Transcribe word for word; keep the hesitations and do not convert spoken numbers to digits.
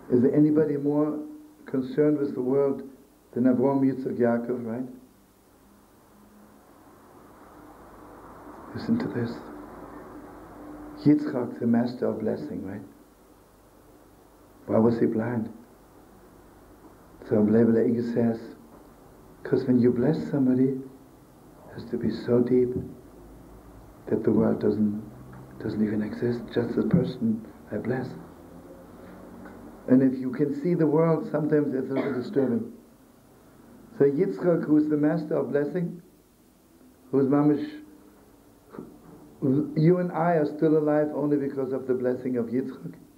Is there anybody more concerned with the world than Avraham, Yitzchok, Yaakov, right? Listen to this. Yitzchok, the master of blessing, right? Why was he blind? So Reb Leibele Eiger says, because when you bless somebody, it has to be so deep that the world doesn't doesn't even exist, just the person I bless. And if you can see the world, sometimes it's a little disturbing. So Yitzchok, who is the master of blessing, who is mamish, you and I are still alive only because of the blessing of Yitzchok.